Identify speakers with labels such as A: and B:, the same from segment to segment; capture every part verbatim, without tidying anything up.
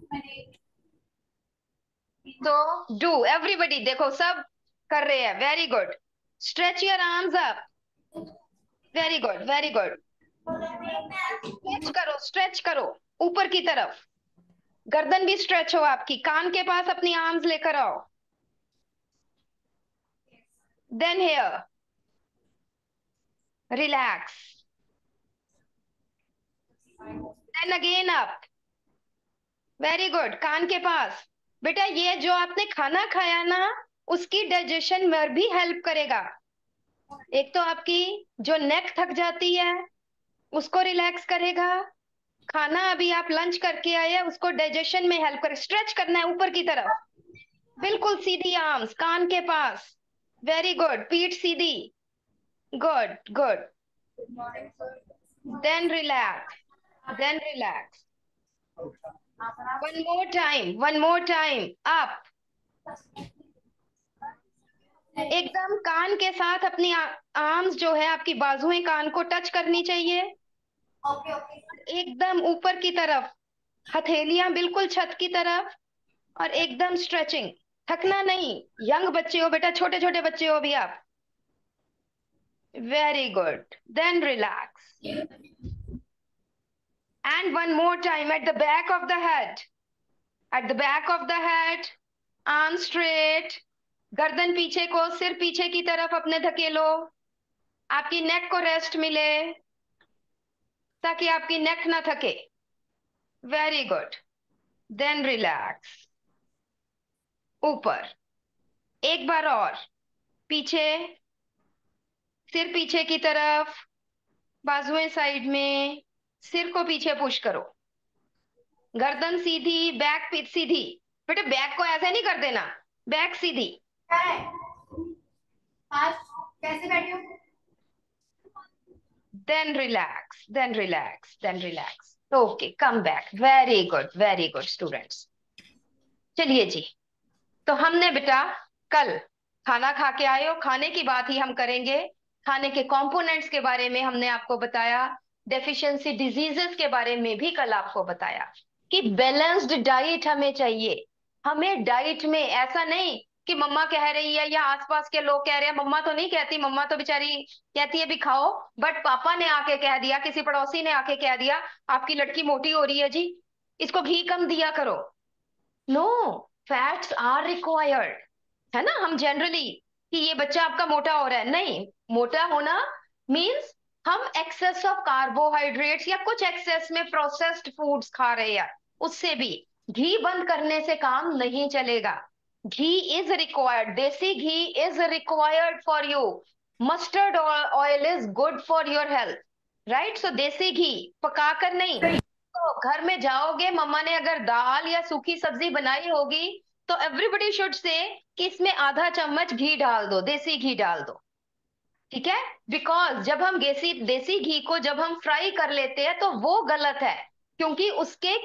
A: तो do everybody, देखो सब कर रहे हैं, very good. Stretch your arms up, very good very good. Stretch करो, स्ट्रेच करो ऊपर की तरफ। गर्दन भी स्ट्रेच हो आपकी, कान के पास अपनी आर्म्स लेकर आओ। Then here, relax. Then again up, very good. कान के पास। बेटा ये जो आपने खाना खाया ना, उसकी डाइजेशन में भी हेल्प करेगा। एक तो आपकी जो नेक थक जाती है उसको रिलैक्स करेगा। खाना अभी आप लंच करके आए हैं, उसको डाइजेशन में हेल्प करे। स्ट्रेच करना है ऊपर की तरफ, बिल्कुल सीधी आर्म्स कान के पास। वेरी गुड, पीठ सीधी। Good good. Then relax, then relax. One more time, one more time. Up, एकदम कान के साथ अपनी आर्म्स जो है आपकी बाजुएं कान को टच करनी चाहिए। एकदम ऊपर की तरफ, हथेलियां बिल्कुल छत की तरफ। और एकदम स्ट्रेचिंग, थकना नहीं। यंग बच्चे हो बेटा, छोटे छोटे बच्चे हो अभी आप। Very good. Then relax. And one more time at the back of the head, at the back of the head. Arm straight, गर्दन पीछे को, सिर पीछे की तरफ अपने धकेलो। आपकी नेक को रेस्ट मिले, ताकि आपकी नेक ना थके। Very good. Then relax. ऊपर, एक बार और। पीछे, सिर पीछे की तरफ, बाजुएं साइड में। सिर को पीछे पुश करो, गर्दन सीधी, बैक पीठ सीधी। बेटे बैक को ऐसे नहीं कर देना, बैक सीधी। कैसे बैठी हो? Then relax, then relax, then relax. Okay, come back. Very good very good students. चलिए जी, तो हमने बेटा कल खाना खा के आए हो, खाने की बात ही हम करेंगे। खाने के कंपोनेंट्स के बारे में हमने आपको बताया। डेफिशिएंसी डिजीजेस के बारे में भी कल आपको बताया कि बैलेंस्ड डाइट हमें चाहिए। हमें डाइट में ऐसा नहीं कि मम्मा कह रही है या आसपास के लोग कह रहे हैं। मम्मा तो नहीं कहती, मम्मा तो बेचारी कहती है भी खाओ, बट पापा ने आके कह दिया, किसी पड़ोसी ने आके कह दिया आपकी लड़की मोटी हो रही है जी, इसको घी कम दिया करो। नो, फैट्स आर रिक्वायर्ड, है ना। हम जनरली कि ये बच्चा आपका मोटा हो रहा है, नहीं। मोटा होना मींस हम एक्सेस ऑफ कार्बोहाइड्रेट्स या कुछ एक्सेस में प्रोसेस्ड फूड्स खा रहे हैं, उससे भी। घी बंद करने से काम नहीं चलेगा। घी is required, desi ghee is required for you. Mustard oil is good for your health, right. So desi ghee, पकाकर नहीं। तो घर में जाओगे, मम्मा ने अगर दाल या सूखी सब्जी बनाई होगी, तो एवरीबडी शुड से कि इसमें आधा चम्मच घी डाल दो, देसी घी डाल दो। ठीक है, बिकॉज जब हम देसी देसी घी को जब हम फ्राई कर लेते हैं तो वो गलत है, क्योंकि उसके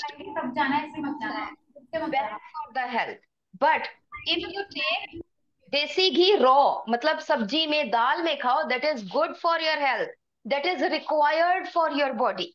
A: तब जाना है, इससे मत जाना, bad for the health. But if you take desi ghee raw, मतलब सब्जी में, दाल में खाओ, that is good for your health, that is required for your body.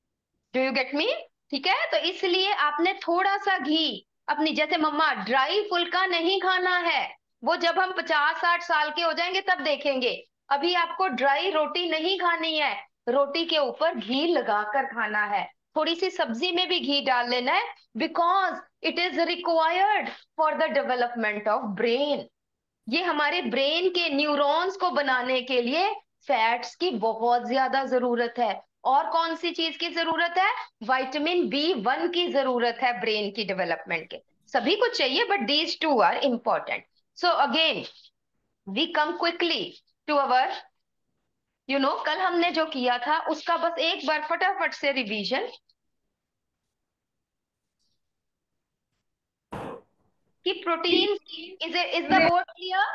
A: Do you get me? ठीक है, तो इसलिए आपने थोड़ा सा घी अपनी, जैसे मम्मा ड्राई फुल्का नहीं खाना है, वो जब हम पचास साठ साल के हो जाएंगे तब देखेंगे। अभी आपको ड्राई रोटी नहीं खानी है, रोटी के ऊपर घी लगाकर खाना है। थोड़ी सी सब्जी में भी घी डाल लेना है, because it is required for the development of brain. ये हमारे ब्रेन के न्यूरॉन्स को बनाने के लिए फैट्स की बहुत ज्यादा जरूरत है। और कौन सी चीज की जरूरत है? विटामिन बी वन की जरूरत है ब्रेन की डेवलपमेंट के। सभी को चाहिए, but these two are important. So again we come quickly to our, you know, कल हमने जो किया था उसका बस एक बार फटाफट से रिवीजन, कि protein is is the board clear?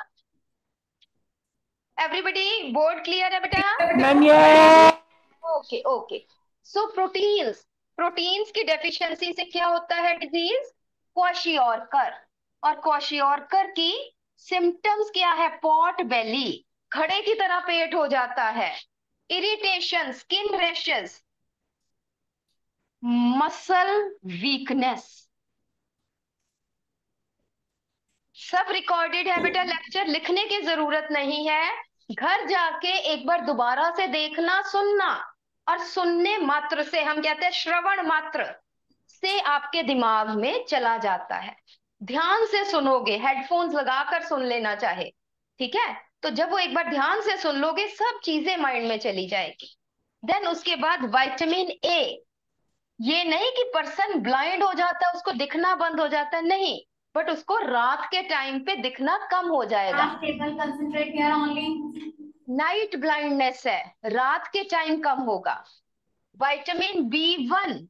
A: Everybody board clear है बेटा?
B: मैम ये
A: okay okay. So proteins, proteins की डेफिशिएंसी से क्या होता है डिजीज? क्वाशियोरकर। और क्वाशियोरकर की सिम्टम्स क्या है? पॉट बेली, घड़े की तरह पेट हो जाता है, irritation, skin rashes, muscle weakness, सब रिकॉर्डेड है बेटा। लेक्चर लिखने की जरूरत नहीं है, घर जाके एक बार दोबारा से देखना, सुनना, और सुनने मात्र से, हम कहते हैं श्रवण मात्र से आपके दिमाग में चला जाता है। ध्यान से सुनोगे, हेडफोन्स लगाकर सुन लेना चाहे, ठीक है। तो जब वो एक बार ध्यान से सुन लोगे, सब चीजें माइंड में चली जाएगी। देन उसके बाद विटामिन ए, ये नहीं कि पर्सन ब्लाइंड हो जाता है, उसको दिखना बंद हो जाता है, नहीं, बट उसको रात के टाइम पे दिखना कम हो जाएगा।
B: Stable concentrate here only.
A: Night blindness है, रात के टाइम कम होगा। विटामिन बी वन,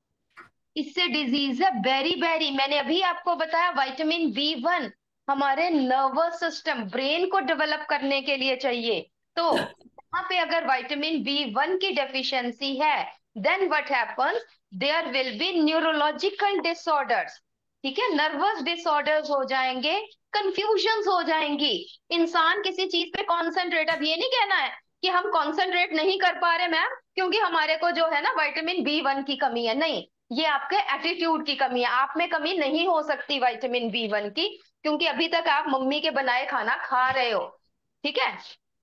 A: इससे डिजीज है बेरी बेरी, मैंने अभी आपको बताया विटामिन बी वन हमारे नर्वस सिस्टम, ब्रेन को डेवलप करने के लिए चाहिए। तो यहाँ पे अगर विटामिन बी वन की डेफिशिएंसी है, then what happens, there will be neurological disorders, ठीक है, नर्वस डिसऑर्डर्स हो जाएंगे, कंफ्यूजन्स हो जाएंगी, इंसान किसी चीज पे कॉन्सेंट्रेट, अब ये नहीं कहना है कि हम कॉन्सेंट्रेट नहीं कर पा रहे मैम क्योंकि हमारे को जो है ना विटामिन बी वन की कमी है, नहीं, ये आपके एटीट्यूड की कमी है। आप में कमी नहीं हो सकती विटामिन बी वन की, क्योंकि अभी तक आप मम्मी के बनाए खाना खा रहे हो, ठीक है।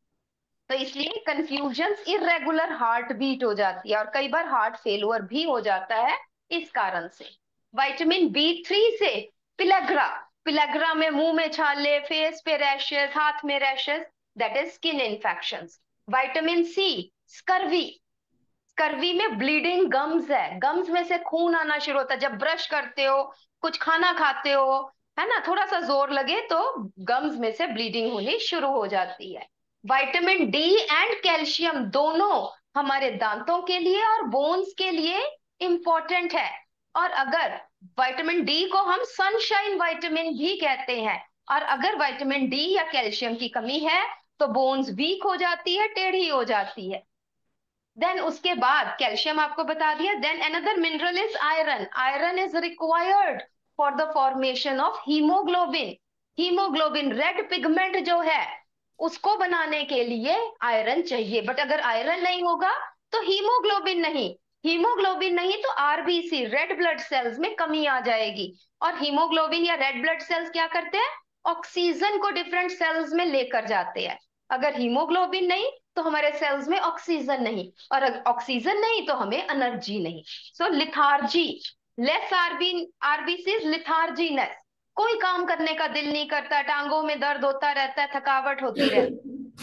A: तो इसलिए कंफ्यूजन्स, इरेगुलर हार्ट बीट हो जाती है, और कई बार हार्ट फेलुअर भी हो जाता है इस कारण से। विटामिन बी थ्री से पिलग्रा, पिलग्रा में मुंह में छाले, फेस पे रैशेस, हाथ में rashes, that is skin infections. Vitamin C, scurvy, scurvy में ब्लीडिंग गम्स है, गम्स में से खून आना शुरू होता है जब ब्रश करते हो, कुछ खाना खाते हो, है ना, थोड़ा सा जोर लगे तो गम्स में से ब्लीडिंग होनी शुरू हो जाती है। विटामिन डी एंड कैल्शियम दोनों हमारे दांतों के लिए और बोन्स के लिए इंपॉर्टेंट है। और अगर विटामिन डी को हम सनशाइन विटामिन भी कहते हैं, और अगर विटामिन डी या कैल्शियम की कमी है तो बोन्स वीक हो जाती है, टेढ़ी हो जाती है। देन उसके बाद कैल्शियम आपको बता दिया। Then another mineral is iron, iron is required for the formation of haemoglobin, haemoglobin red pigment जो है उसको बनाने के लिए आयरन चाहिए, बट अगर आयरन नहीं होगा तो हीमोग्लोबिन नहीं, हीमोग्लोबिन नहीं तो आरबीसी, रेड ब्लड सेल्स में कमी आ जाएगी। और हीमोग्लोबिन या रेड ब्लड सेल्स क्या करते हैं, ऑक्सीजन को डिफरेंट सेल्स में लेकर जाते हैं। अगर हीमोग्लोबिन नहीं तो हमारे सेल्स में ऑक्सीजन नहीं, और अगर ऑक्सीजन नहीं तो हमें एनर्जी नहीं। So lethargy, less RB RBC, letharginess, कोई काम करने का दिल नहीं करता, टांगों में दर्द होता रहता है, थकावट होती रहती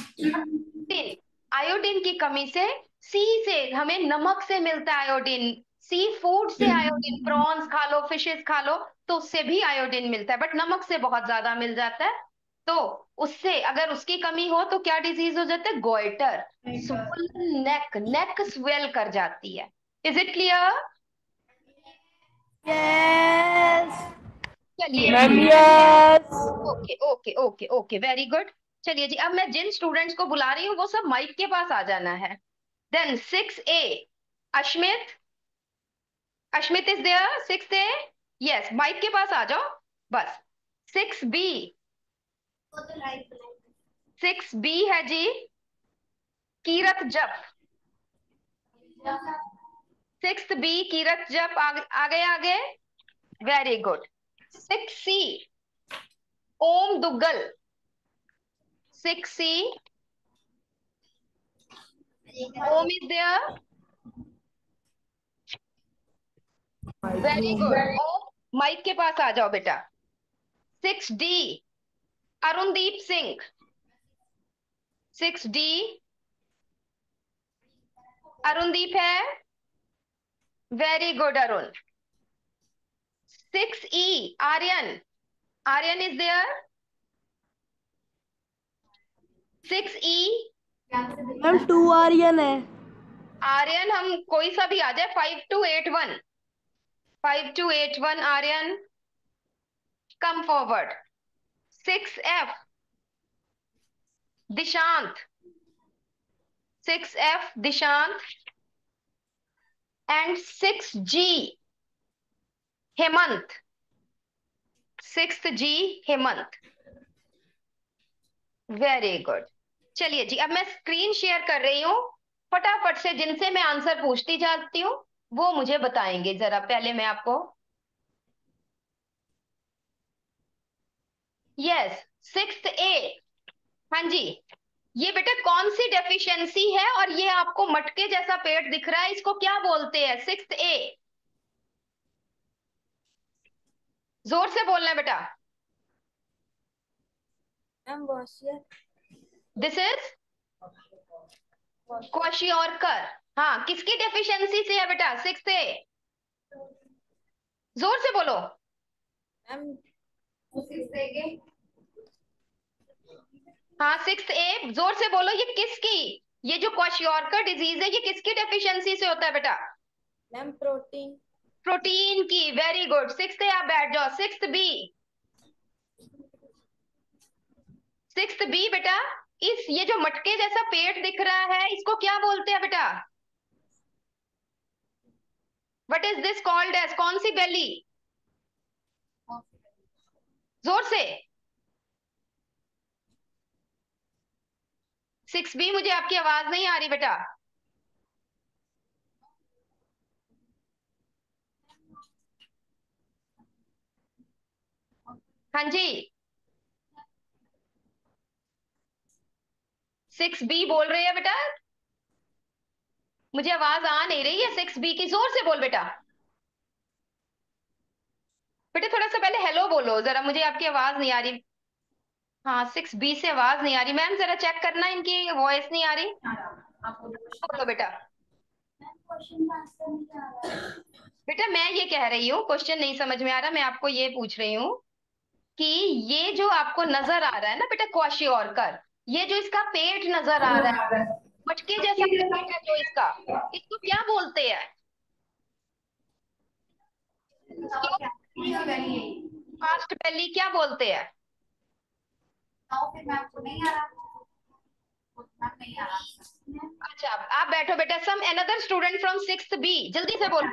A: है। आयोडीन की कमी से, सी से हमें नमक से मिलता है आयोडीन, सी फूड से आयोडीन, प्रॉन्स खा लो, फिशेस खा लो, तो उससे भी आयोडीन मिलता है, बट नमक से बहुत ज्यादा मिल जाता है। तो उससे अगर उसकी कमी हो तो क्या डिजीज हो जाता है, goitre, swollen neck, neck swell कर जाती है। Is it clear?
B: यस
A: चलिए
B: मैम,
A: जी,
B: yes.
A: Okay okay okay okay, very good. चलिए जी, अब मैं जिन स्टूडेंट्स को बुला रही हूँ वो सब माइक के पास आ जाना है। Then six A, Ashmit, Ashmit is there, six A, yes, mike के पास आ जाओ बस। सिक्स बी, सिक्स बी है जी, कीरत जप, सिक्स बी कीरत जप, आगे आगे आगे, very good. Six C, Om Duggal, six C, Om is there, very good Om, mike के पास आ जाओ बेटा। Six D, Arundeep Singh, six D, Arundeep है, very good Arun. Six E, Aryan, Aryan is there, six E,
B: ma'am two Aryan है।
A: आर्यन हम कोई सा भी आ जाए, five two eight one, five two eight one Aryan, come forward. Six F, Dishant, six F Dishant, and six G, Hemant, six G Hemant, very good. चलिए जी, अब मैं स्क्रीन शेयर कर रही हूँ, फटाफट से जिनसे मैं आंसर पूछती जाती हूँ, वो मुझे बताएंगे जरा। पहले मैं आपको, यस, सिक्स्थ ए। हाँ जी, ये बेटा कौन सी डेफिशिएंसी है? और ये आपको मटके जैसा पेट दिख रहा है, इसको क्या बोलते हैं? सिक्स्थ ए, जोर से बोलना है बेटा।
B: मैम वॉशियर।
A: This is kwashiorkor. हाँ, किसकी डेफिशिएंसी से है बेटा? सिक्स्थ ए, जोर से बोलो।
B: मैम सिक्स ए के।
A: हाँ, सिक्स्थ ए, जोर से बोलो। ये किसकी, ये जो क्वाशियोरकर डिजीज है, ये किसकी डेफिशिएंसी से होता है बेटा?
B: Ma'am protein.
A: प्रोटीन की। Very good. सिक्स्थ ए, आप बैठ जाओ। सिक्स्थ बी, सिक्स्थ बी बेटा, इस ये जो मटके जैसा पेट दिख रहा है, इसको क्या बोलते हैं बेटा? What is this called edge? कौन सी बेली? जोर से। सिक्स बी, मुझे आपकी आवाज नहीं आ रही बेटा। हाँ जी, सिक्स बी बोल रहे हैं बेटा। मुझे आवाज आ नहीं रही है सिक्स बी की। जोर से बोल बेटा। बेटा थोड़ा सा पहले हेलो बोलो जरा, मुझे आपकी आवाज नहीं आ रही। हाँ, सिक्स बी से आवाज नहीं आ रही। मैम जरा चेक करना, इनकी वॉइस नहीं आ रही। बोलो बेटा।
B: क्वेश्चन का आंसर नहीं आ रहा है।
A: बेटा मैं ये कह रही हूँ, क्वेश्चन नहीं समझ में आ रहा, मैं आपको ये पूछ रही हूँ कि ये जो आपको नजर आ रहा है ना बेटा क्वाशियोरकर, ये जो इसका पेट नजर आ रहा है, मटके जैसा पेट है जो इसका, इसको क्या बोलते हैं? इसको फास्ट बेली क्या बोलते हैं?
B: फिर मैम को नहीं आ रहा। मैम नहीं आ रहा।
A: अच्छा, आप बैठो बेटा। Some another student from sixth B, जल्दी से बोलो।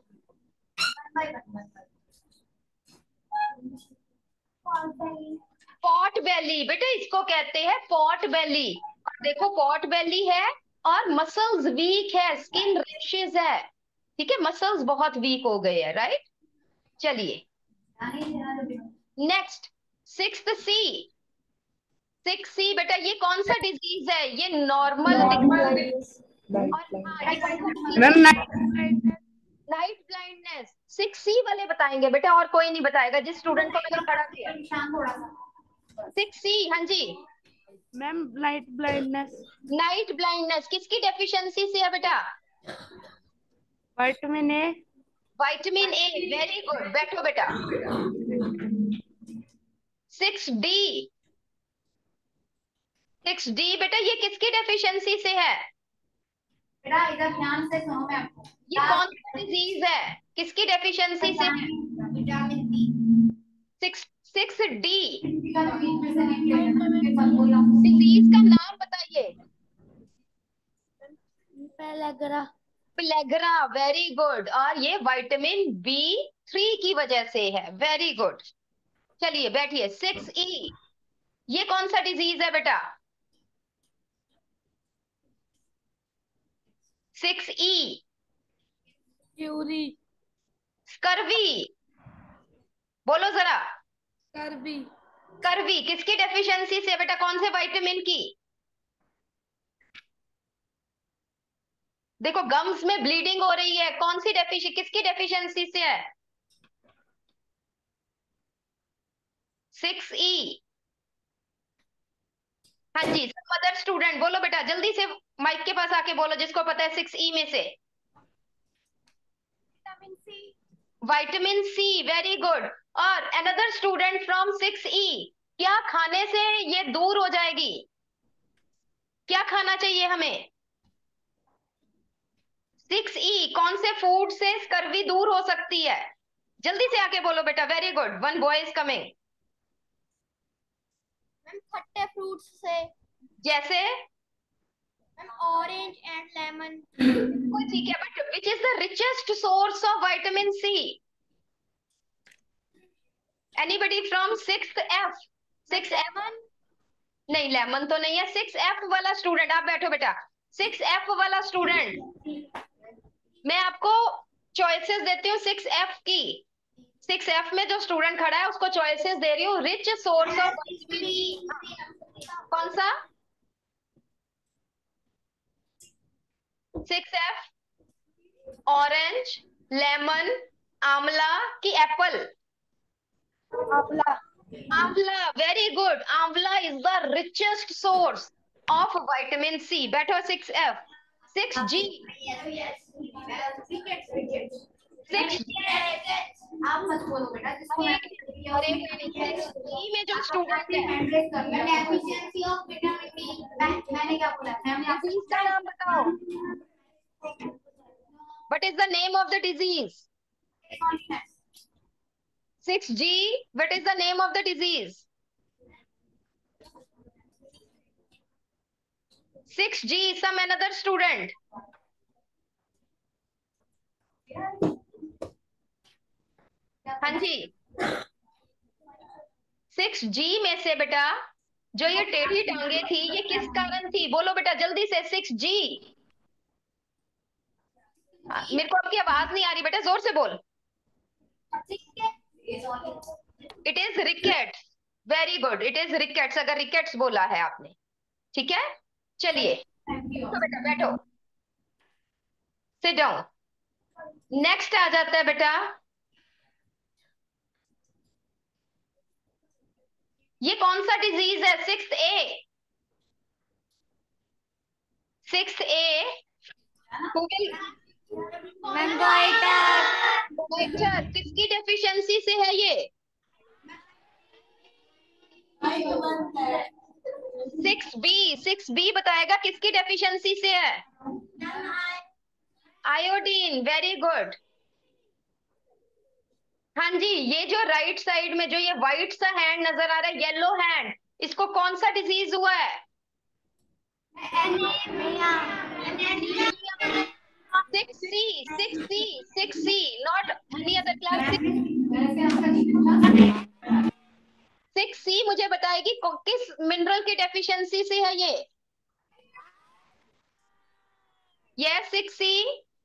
A: पॉट बेली बेटा, इसको कहते हैं पॉट बेली। और देखो पॉट बेली है और मसल्स वीक है, स्किन रैशेज है। ठीक है, मसल्स बहुत वीक हो गए हैं, राइट। चलिए next, sixth C. Six C बेटा, ये कौन सा डिजीज है? ये नॉर्मल और हाँ, ये कौन सा
B: मैम
A: डिजीज है? Night blindness. सिक्स सी वाले बताएंगे बेटा, और कोई नहीं बताएगा, जिस स्टूडेंट को मैंने खड़ा किया।
B: थोड़ा सा।
A: सिक्स सी, हाँ जी।
B: Ma'am night blindness.
A: Night blindness किसकी डेफिशिएंसी से है बेटा?
B: Vitamin A.
A: Vitamin A. Very good, बैठो बेटा। सिक्स डी, सिक्स डी बेटा, ये किसकी डेफिशिएंसी से है?
B: बेटा इधर ध्यान से सुनो। मैं आपको
A: ये कौन सा डिजीज है, किसकी डेफिशिएंसी से है?
B: Vitamin D.
A: Six six D.
B: का तो बीच में से निकले मैं सब बोला।
A: डिजीज का नाम बताइए।
B: पेलेग्रा।
A: प्लेग्रा। Very good. और ये विटामिन बी थ्री की वजह से है। Very good. चलिए बैठिए। सिक्स ई, ये कौन सा डिजीज है बेटा? सिक्स ई,
B: क्यूरी।
A: स्कर्वी। बोलो जरा।
B: कर्बी।
A: स्कर्वी किसकी डेफिशिएंसी से बेटा? कौन से विटामिन की? देखो गम्स में ब्लीडिंग हो रही है, कौन सी डेफिशि किसकी डेफिशिएंसी से है? Six E. हाँ जी, सब अदर स्टूडेंट बोलो बेटा, जल्दी से माइक के पास आके बोलो जिसको पता है सिक्स ई में से।
B: Vitamin C.
A: Vitamin C. Very good. और another student from six E, क्या खाने से ये दूर हो जाएगी? क्या खाना चाहिए हमें? सिक्स ई, कौन से फूड से स्कर्वी दूर हो सकती है? जल्दी से आके बोलो बेटा। Very good, one boy is coming.
B: Ma'am खट्टे फ्रूट्स से।
A: जैसे?
B: Ma'am orange and lemon.
A: बिल्कुल ठीक है, but which is the richest source of vitamin C? Anybody from six F? Six F?
B: Lemon.
A: नहीं, लेमन तो नहीं है। सिक्स एफ वाला स्टूडेंट, आप बैठो बेटा। सिक्स एफ वाला स्टूडेंट, मैं आपको चॉइसेस देती हूँ सिक्स एफ की। सिक्स एफ में जो स्टूडेंट खड़ा है उसको चॉइसेस दे रही हूँ। Rich source of vitamin E. कौन सा? सिक्स एफ, ऑरेंज, लेमन, आंवला की apple?
B: Amla.
A: Amla, very good. Amla is the richest source of vitamin C. बैठो six F. Six G. Six
B: आप मत बोलो बेटा, जिसको
A: अरे
B: मैं
A: अरे नहीं, सिक्स जी में जो
B: आप अपने
A: स्टूडेंट
B: आप ही
A: है,
B: मैंडेट कर लो। Deficiency of vitamin D. मैंने क्या बोला? मैंने आपसे
A: डिजीज
B: पूछा
A: का
B: है।
A: नाम बताओ। What is the name of the disease? Six G, what is the name of the disease? Six G, some another student. हाँ जी। सिक्स जी में से बेटा जो ये टेढ़ी टांगे थी ये किस कारण थी? बोलो बेटा जल्दी से। Six G. मेरे को आपकी आवाज नहीं आ रही बेटा, जोर से बोल। It is rickets. Very good, it is rickets. अगर रिकेट्स बोला है आपने, ठीक है। चलिए तो बेटा बैठो, सिट डाउन। नेक्स्ट आ जाता है बेटा, ये कौन सा डिजीज है? सिक्स ए। सिक्स ए किसकी डेफिशिएंसी से है ये? Six B. सिक्स बी बताएगा किसकी डेफिशिएंसी से है? Iodine, very good. हाँ जी, ये जो राइट साइड में जो ये व्हाइट सा हैंड नजर आ रहा है, येलो हैंड, इसको कौन सा डिजीज हुआ है? Six C. Six C. Six C, not any other class. Six C मुझे बताएगी को- किस मिनरल की डेफिशिएंसी से है ये? Yes, six C.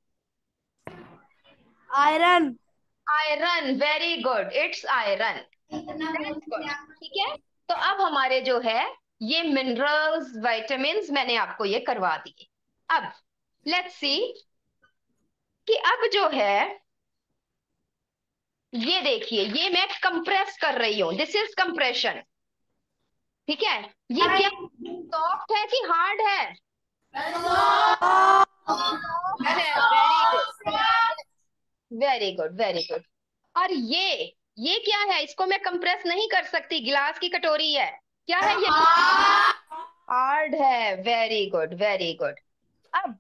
B: Iron.
A: Iron, very good, it's iron. Good, ठीक है। तो अब हमारे जो है ये मिनरल्स विटामिन्स मैंने आपको ये करवा दिए। अब लेट्स सी कि अब जो है ये देखिए, ये मैं कंप्रेस कर रही हूं। दिस इज कंप्रेशन, ठीक है। ये क्या सॉफ्ट है कि हार्ड है? सॉफ्ट है, very good, very good, very good. और ये ये क्या है? इसको मैं कंप्रेस नहीं कर सकती, गिलास की कटोरी है। क्या है ये? हार्ड है, वेरी गुड, वेरी गुड। अब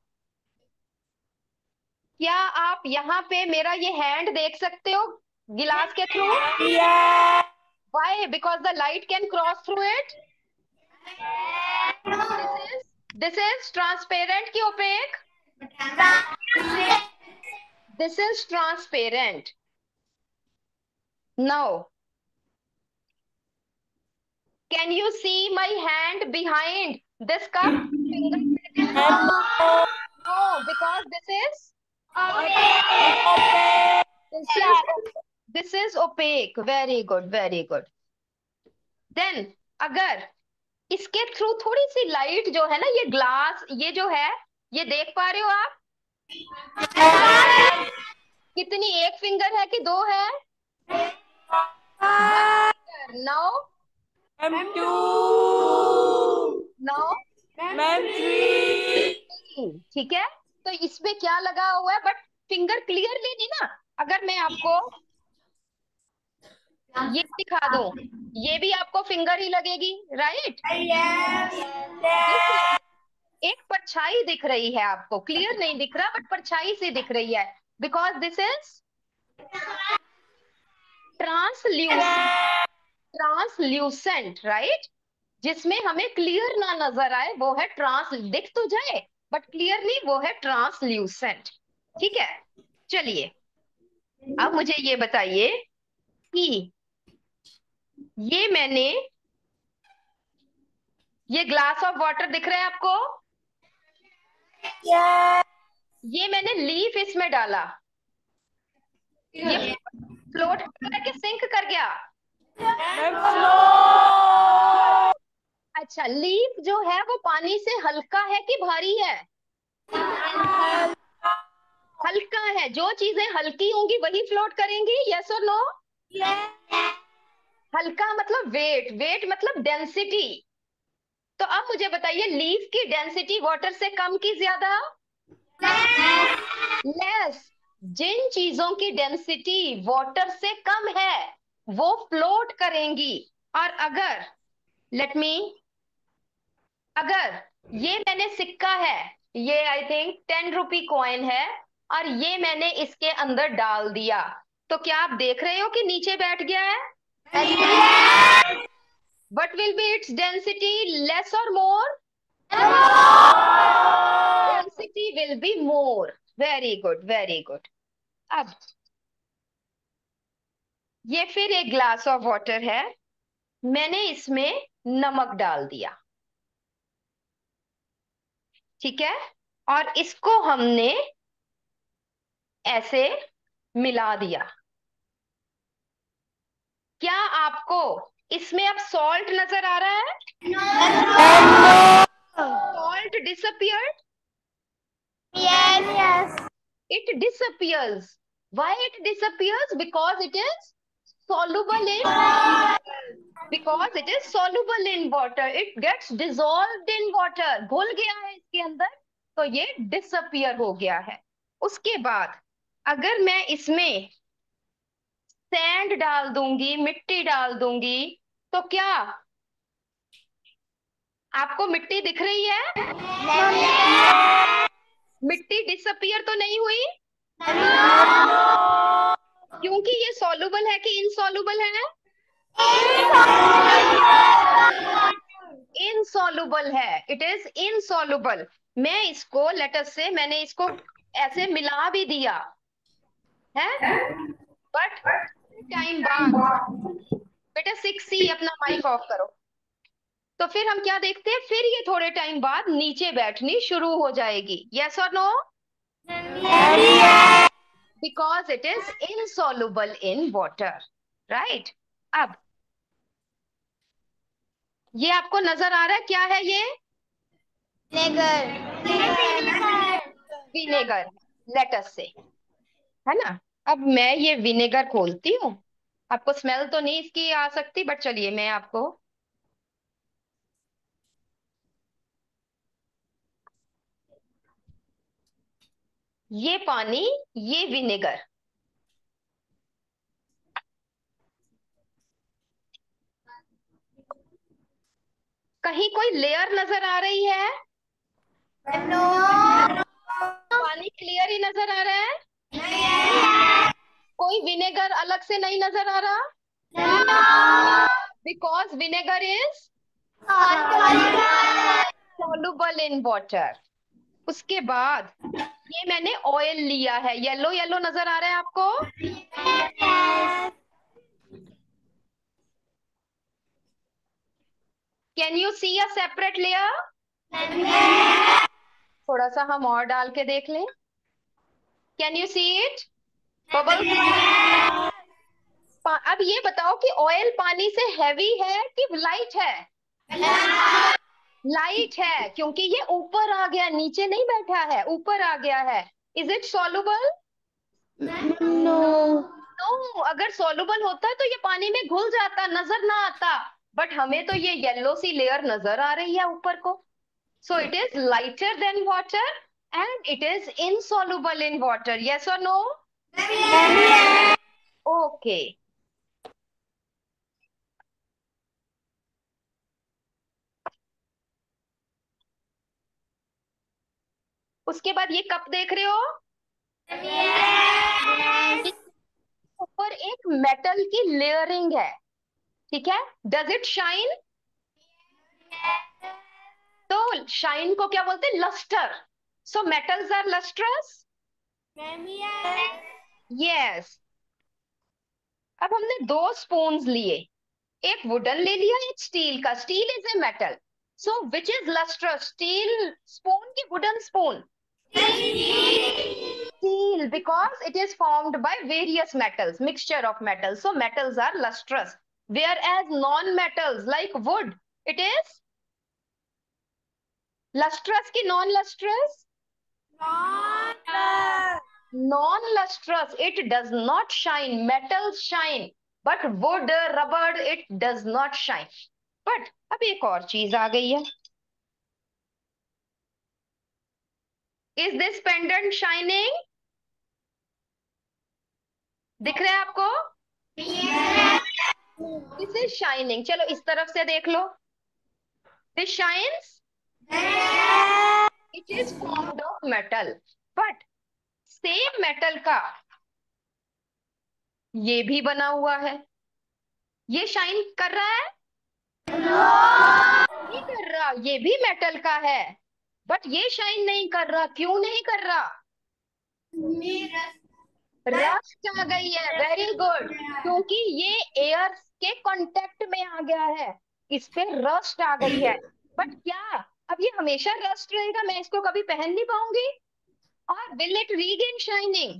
A: क्या आप यहाँ पे मेरा ये हैंड देख सकते हो गिलास के through? Why? Because the light can cross through it. This is this is transparent की opaque? This is transparent. Now can you see my hand behind this cup? No, because this is this is this is opaque. Very good, very good. Then अगर इसके through थोड़ी सी light जो है ना, ये glass ये जो है, ये देख पा रहे हो आप? कितनी, एक फिंगर है कि दो है? नौ। नौ। ठीक है। तो इसमें क्या लगा हुआ है? बट फिंगर क्लियरली नहीं ना। अगर मैं आपको ये दिखा दूं, ये भी आपको फिंगर ही लगेगी, राइट? एक परछाई दिख रही है आपको, क्लियर नहीं दिख रहा बट परछाई सी दिख रही है, because this is translucent. Translucent, right. जिसमें हमें क्लियर ना नजर आए वो है ट्रांस, दिख तो जाए बट क्लियरली, वो है ट्रांसल्यूसेंट। ठीक है। चलिए अब मुझे ये बताइए कि ये मैंने ये ग्लास ऑफ वाटर दिख रहा है आपको? ये मैंने लीफ इसमें डाला, ये फ्लोट कर रहा है कि सिंक कर गया? अच्छा, लीफ जो है वो पानी से हल्का है कि भारी है? हल्का है। जो चीजें हल्की होंगी वही फ्लोट करेंगी, यस और नो? हल्का मतलब वेट, वेट मतलब डेंसिटी। तो अब मुझे बताइए, लीफ की डेंसिटी वाटर से कम की ज्यादा? लेस। जिन चीजों की डेंसिटी वाटर से कम है वो फ्लोट करेंगी। और अगर, लेट मी, अगर ये मैंने सिक्का है, ये I think ten rupee coin है, और ये मैंने इसके अंदर डाल दिया, तो क्या आप देख रहे हो कि नीचे बैठ गया है? What will be its density, less or more? Density will be more. Very good, very good. अब ये फिर एक ग्लास ऑफ वाटर है, मैंने इसमें नमक डाल दिया, ठीक है, और इसको हमने ऐसे मिला दिया। क्या आपको इसमें अब सॉल्ट नजर आ रहा है? Salt disappeared? It disappears. Why it disappears? Because it is soluble in because it is soluble in water. It gets dissolved in water. घुल गया है इसके अंदर, तो ये disappear हो गया है। उसके बाद अगर मैं इसमें सैंड डाल दूंगी, मिट्टी डाल दूंगी, तो क्या आपको मिट्टी दिख रही है? मिट्टी डिसअपियर तो नहीं हुई? क्योंकि ये सॉल्युबल है कि इनसॉल्युबल है? इनसॉल्युबल है, इट इज इनसॉल्युबल। मैं इसको, लेट अस से, मैंने इसको ऐसे मिला भी दिया है, बट टाइम बाद, बेटा सिक्स सी अपना माइक ऑफ करो, तो फिर हम क्या देखते हैं, फिर ये थोड़े टाइम बाद नीचे बैठनी शुरू हो जाएगी, यस और no? Because it is insoluble in water, right. अब ये आपको नजर आ रहा है, क्या है ये? विनेगर, लेट अस से, है ना। अब मैं ये विनेगर खोलती हूँ, आपको स्मेल तो नहीं इसकी आ सकती, बट चलिए मैं आपको, ये पानी, ये विनेगर, कहीं कोई लेयर नजर आ रही है? पानी क्लियर ही नजर आ रहा है? कोई विनेगर अलग से नहीं नजर आ रहा? Because vinegar is soluble in water. उसके बाद ये मैंने ऑयल लिया है, येलो येलो नजर आ रहा है आपको? Can you see a separate layer? थोड़ा सा हम और डाल के देख लें, can you see it? Bubble. अब ये बताओ कि ऑयल पानी से हैवी है कि लाइट है? लाइट है, क्योंकि ये ऊपर आ गया, नीचे नहीं बैठा है, ऊपर आ गया है। Is it soluble?
B: No.
A: No, अगर सॉल्युबल होता तो ये पानी में घुल जाता, नजर ना आता, बट हमें तो ये येलो सी लेयर नजर आ रही है ऊपर को। So it is lighter than water and it is insoluble in water, yes और नो? ओके। उसके बाद ये कप देख रहे हो, ऊपर एक मेटल की लेयरिंग है, ठीक है, डज इट शाइन? तो शाइन को क्या बोलते हैं? Lustre. So metals are lustrous, yes. अब हमने दो स्पून्स लिए, एक वुडन ले लिया, एक स्टील का। Steel is a metal, so which is lustrous, steel spoon की wooden spoon? steel because it is formed by various metals, mixture of metals. So metals are lustrous. Whereas non-metals like wood, it is lustrous ki non-lustrous? Non-lustrous. It does not shine. Metals shine. But wood, rubber, it does not shine. But अब एक और चीज आ गई है. Is this pendant shining? दिख रहा है आपको? This is shining. चलो इस तरफ से देख लो. This shines? It is formed of metal. But same metal का ये भी बना हुआ है. ये शाइन कर रहा है? नहीं कर रहा. ये भी मेटल का है बट ये शाइन नहीं कर रहा. क्यों नहीं कर रहा? रस्ट आ गई है. Very good. क्योंकि ये एयर के कांटेक्ट में आ गया है, इस पे रस्ट आ गई है. बट क्या अब ये हमेशा रस्ट रहेगा? मैं इसको कभी पहन नहीं पाऊंगी? और विल इट रीगेन शाइनिंग?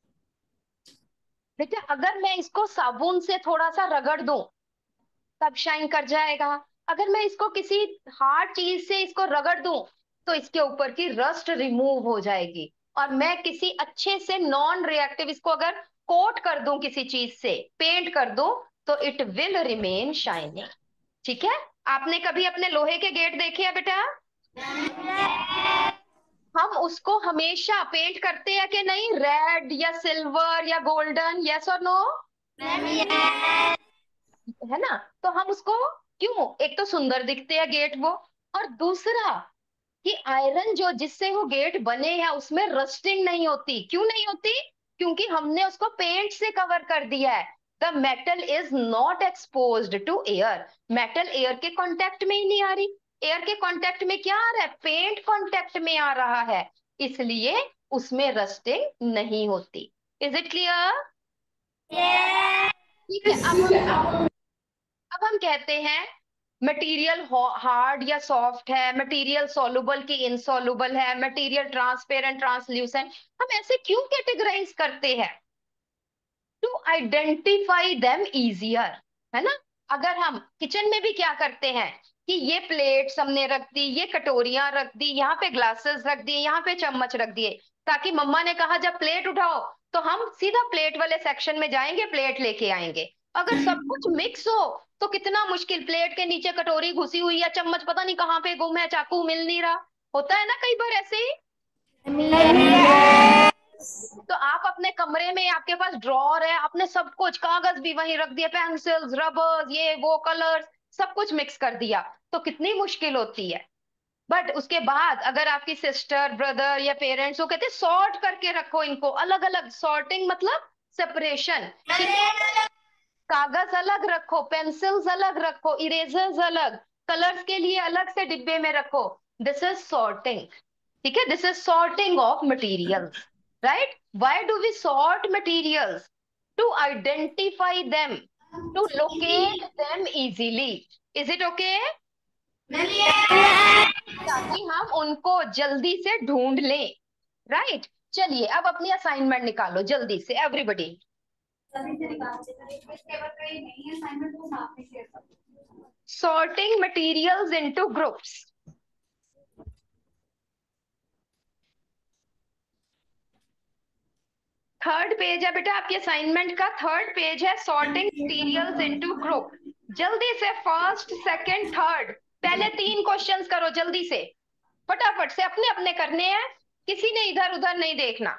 A: बेटा अगर मैं इसको साबुन से थोड़ा सा रगड़ दूं तब शाइन कर जाएगा. अगर मैं इसको किसी हार्ड चीज से इसको रगड़ दूं तो इसके ऊपर की रस्ट रिमूव हो जाएगी. और मैं किसी अच्छे से नॉन रिएक्टिव इसको अगर कोट कर दूं किसी चीज से, पेंट कर दूं, तो इट विल रिमेन शाइनिंग. ठीक है. आपने कभी अपने लोहे के गेट देखे हैं बेटा? हम उसको हमेशा पेंट करते हैं कि नहीं? रेड या सिल्वर या गोल्डन? यस और नो? है ना. तो हम उसको क्यों? एक तो सुंदर दिखते हैं गेट वो, और दूसरा कि आयरन जो जिससे वो गेट बने हैं उसमें रस्टिंग नहीं होती. क्यों नहीं होती? क्योंकि हमने उसको पेंट से कवर कर दिया है. The metal is not exposed to air. Metal air के कांटेक्ट में ही नहीं आ रही. एयर के कांटेक्ट में क्या आ रहा है? पेंट कांटेक्ट में आ रहा है, इसलिए उसमें रस्टिंग नहीं होती. Is it clear? ठीक है. अब अब हम कहते हैं मटेरियल हार्ड या सॉफ्ट है, मटेरियल सॉल्युबल की इनसॉल्युबल है, मटेरियल ट्रांसपेरेंट ट्रांसल्यूसेंट. हम ऐसे क्यों कैटेगराइज करते हैं? To identify them easier. है ना. अगर हम किचन में भी क्या करते हैं कि ये प्लेट्स हमने रख दी, ये कटोरियां रख दी, यहाँ पे ग्लासेस रख दिए, यहाँ पे चम्मच रख दिए, ताकि मम्मा ने कहा जब प्लेट उठाओ तो हम सीधा प्लेट वाले सेक्शन में जाएंगे, प्लेट लेके आएंगे. अगर सब कुछ मिक्स हो तो कितना मुश्किल. प्लेट के नीचे कटोरी घुसी हुई है, चम्मच पता नहीं कहाँ पे गुम है, चाकू मिल नहीं रहा. होता है ना कई बार ऐसे ही. तो आप अपने कमरे में, आपके पास ड्रॉर है, आपने सब कुछ, कागज भी वहीं रख दिए, पेंसिल्स, रबर्स, ये वो कलर्स, सब कुछ मिक्स कर दिया, तो कितनी मुश्किल होती है. बट उसके बाद अगर आपकी सिस्टर, ब्रदर या पेरेंट्स वो कहते सॉर्ट करके रखो इनको अलग अलग. सॉर्टिंग मतलब सेपरेशन. कागज अलग रखो, पेंसिल्स अलग रखो, इरेजर्स अलग, कलर्स के लिए अलग से डिब्बे में रखो. This is sorting. ठीक है. This is sorting of materials. Right? Why do we sort materials? To identify them, to locate them easily. Is it okay? ताकि हम उनको जल्दी से ढूंढ लें. राइट. चलिए अब अपनी असाइनमेंट निकालो जल्दी से everybody. Sorting materials into groups. Third page है बेटा आपके असाइनमेंट का. थर्ड पेज है सॉर्टिंग मटेरियल्स इनटू ग्रुप. जल्दी से फर्स्ट, सेकंड, थर्ड, पहले तीन क्वेश्चंस करो जल्दी से, फटाफट से. अपने अपने करने हैं, किसी ने इधर उधर नहीं देखना.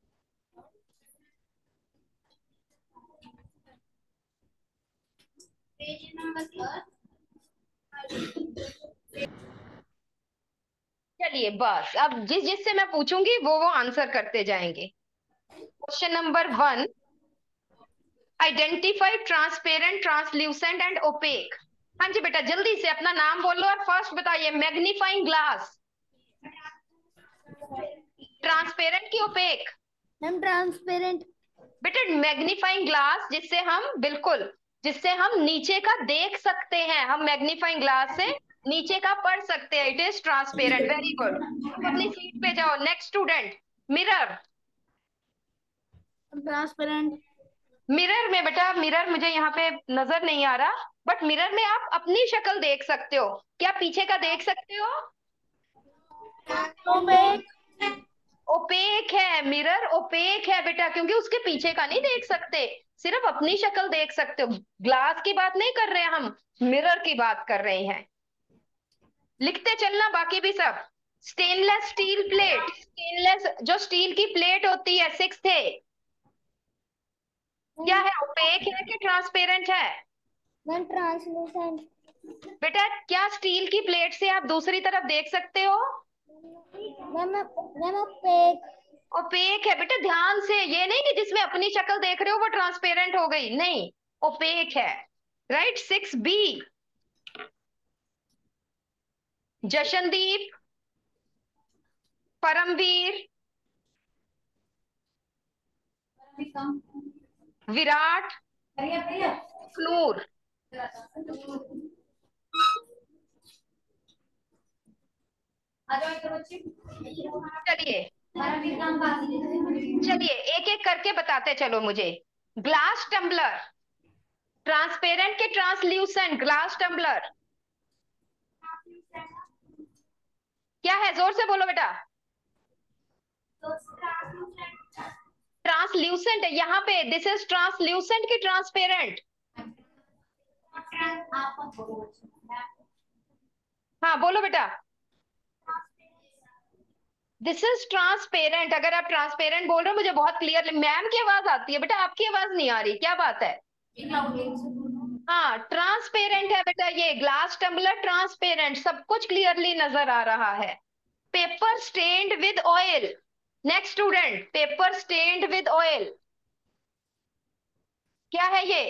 A: चलिए बस अब जिस जिससे मैं पूछूंगी वो वो आंसर करते जाएंगे. Question number one, identify transparent, translucent and opaque. हाँ जी बेटा जल्दी से अपना नाम बोलो और फर्स्ट बताइए. मैग्नीफाइंग ग्लास, ट्रांसपेरेंट की ओपेक?
C: Ma'am transparent.
A: बेटा मैग्नीफाइंग ग्लास जिससे हम, बिल्कुल, जिससे हम नीचे का देख सकते हैं. हम मैग्नीफाइंग ग्लास से नीचे का पढ़ सकते हैं. It is transparent. Very good. अपनी सीट पे जाओ. Next student, mirror.
C: Transparent.
A: Mirror में बेटा, मिरर मुझे यहाँ पे नजर नहीं आ रहा, बट मिरर में आप अपनी शक्ल देख सकते हो। क्या पीछे का देख सकते हो?
C: ओपेक।
A: ओपेक है मिरर, ओपेक है बेटा, क्योंकि उसके पीछे का नहीं देख सकते, सिर्फ अपनी शक्ल देख सकते हो। ग्लास की बात नहीं कर रहे हैं हम, मिरर की बात कर रहे हैं। लिखते चलना बाकी भी सब। स्टेनलेस स्टील प्लेट, स्टेनलेस जो स्टील की प्लेट होती है, सिक्स थे, क्या है? ओपेक है कि ट्रांसपेरेंट है?
C: Ma'am translucent.
A: बेटा क्या स्टील की प्लेट से आप दूसरी तरफ देख सकते हो?
C: Ma'am ma'am OPEC.
A: ओपेक है बेटा, ध्यान से, ये नहीं कि जिसमें अपनी शक्ल देख रहे हो वो ट्रांसपेरेंट हो गई, नहीं, ओपेक है। Right, six B. Jashandeep, Paramveer, Virat, Noor. चलिए चलिए एक एक करके बताते चलो मुझे। ग्लास टम्बलर, ट्रांसपेरेंट के ट्रांसल्यूसेंट, ग्लास टम्बलर क्या है? जोर से बोलो बेटा। ट्रांसल्यूसेंट है यहाँ पे, दिस इज ट्रांसल्यूसेंट की ट्रांसपेरेंट? हाँ बोलो बेटा। This is transparent. अगर आप ट्रांसपेरेंट बोल रहे हो मुझे बहुत क्लियरली मैम की आवाज आती है बेटा, आपकी आवाज नहीं आ रही, क्या बात है? हाँ ट्रांसपेरेंट है बेटा, ये ग्लास टम्बलर ट्रांसपेरेंट, सब कुछ क्लियरली नजर आ रहा है। Paper stained with oil, next student, paper stained with oil क्या है ये?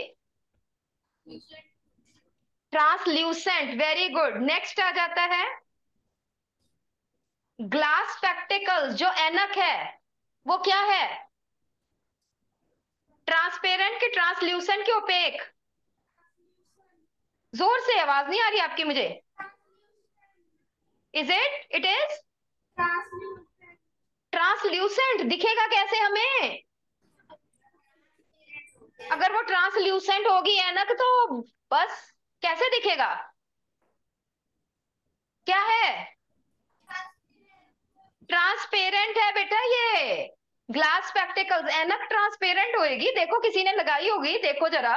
A: Translucent, very good. नेक्स्ट आ जाता है ग्लास स्पेक्टिकल्स, जो एनक है वो क्या है? ट्रांसपेरेंट की ट्रांसल्यूसेंट की ओपेक? जोर से, आवाज नहीं आ रही आपकी मुझे। Is it? It is translucent. दिखेगा कैसे हमें? अगर वो ट्रांसल्यूसेंट होगी एनक तो बस कैसे दिखेगा? क्या है? ट्रांसपेरेंट है बेटा ये। ग्लास स्पेक्टिकल्स, एनक ट्रांसपेरेंट होएगी, देखो किसी ने लगाई होगी, देखो जरा।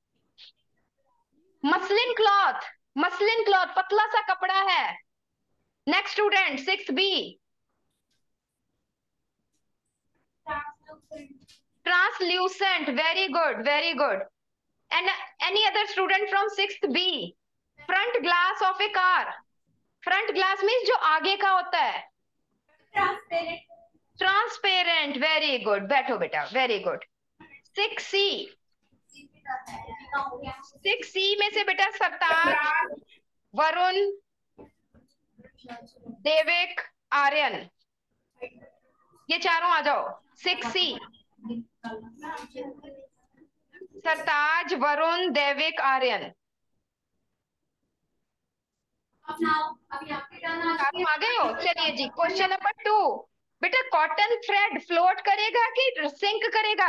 A: मसलिन क्लॉथ, मसलिन क्लॉथ पतला सा कपड़ा है। Next student, six B. Translucent, very good very good. And any other student from sixth B? Front glass of a car, front glass means जो आगे का होता है। ट्रांसपेरेंट, वेरी गुड, बैठो बेटा, very good. Six C, six C में से बेटा सरताज, वरुण, देविक, आर्यन, ये चारों आ जाओ। सिक्स सी, सरताज, वरुण, देविक, आर्यन, चारों आ गए हो? चलिए जी, क्वेश्चन नंबर टू। बेटा कॉटन थ्रेड फ्लोट करेगा कि सिंक करेगा?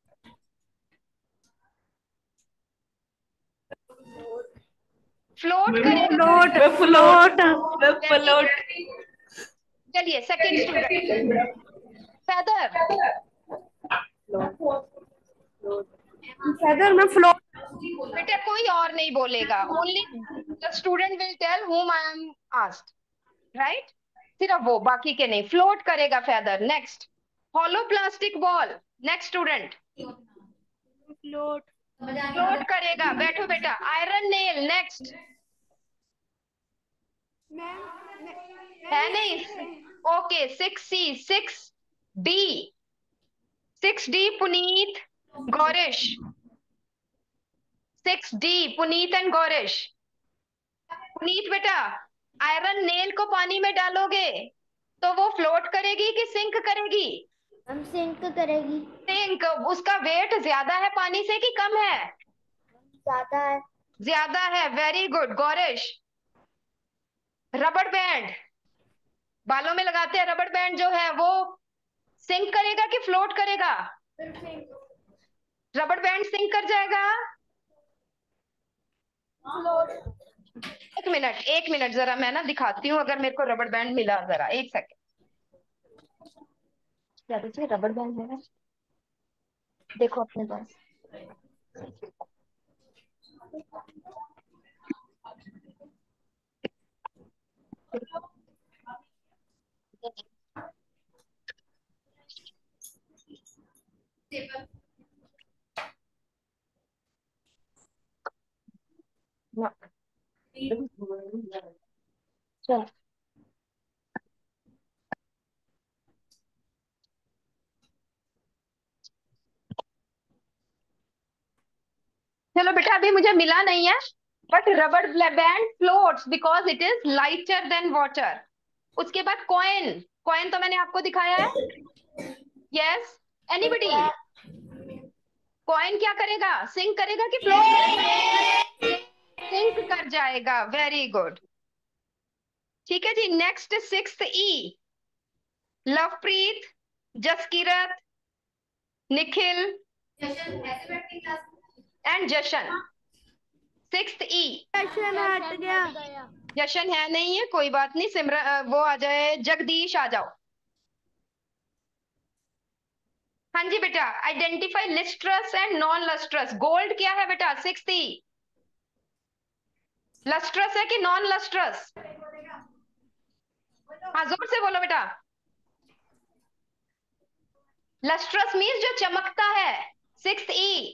A: फ्लोट करेगा।
D: Float float float.
A: चलिए सेकंड स्टूडेंट, फेदर।
D: फेदर में फ्लोट।
A: बेटा कोई और नहीं बोलेगा, only the student will tell whom I am asked, right? सिर्फ वो, बाकी के नहीं। फ्लोट करेगा feather. Next, hollow plastic ball, next student.
D: Float
A: float करेगा, बैठो बेटा। Iron nail, next. है नहीं? Okay, six C, six D, six D Puneet, Gaurish, six D Puneet and Gaurish. Puneet बेटा, आयरन नेल को पानी में डालोगे तो वो फ्लोट करेगी कि सिंक करेगी?
C: हम सिंक करेगी।
A: सिंक। उसका वेट ज्यादा है पानी से कि कम है?
C: ज्यादा है।
A: ज्यादा है, वेरी गुड। गौरिश, रबड़ बैंड, बालों में लगाते हैं रबड़ बैंड जो है वो सिंक करेगा कि फ्लोट करेगा? रबड़ बैंड सिंक कर जाएगा। एक मिनट एक मिनट जरा मैं ना दिखाती हूँ अगर मेरे को रबड़ बैंड मिला, जरा एक सेकेंड। क्या देखिए रबड़ बैंड है, देखो अपने पास। ना। चल चलो बेटा, अभी मुझे मिला नहीं है, बट रबड़ band floats because it is lighter than water. उसके बाद कॉइन, कॉइन तो मैंने आपको दिखाया है। Yes, anybody? कॉइन क्या करेगा, सिंक करेगा कि फ्लोट करेगा? सिंक कर जाएगा, वेरी गुड। ठीक है जी, next sixth E, Lovepreet, Jaskirat, Nikhil and Jashan. Sixth E,
D: Jashan हट गया।
A: जशन है नहीं है, कोई बात नहीं। सिमरन वो आ जाए, जगदीश आ जाओ। हाँ जी बेटा, identify lustrous and non lustrous. Gold क्या है बेटा, सिक्स्थ ई? लस्ट्रस है कि नॉन लस्ट्रस? हाँ जोर से बोलो बेटा। लस्ट्रस मीन्स जो चमकता है, sixth E.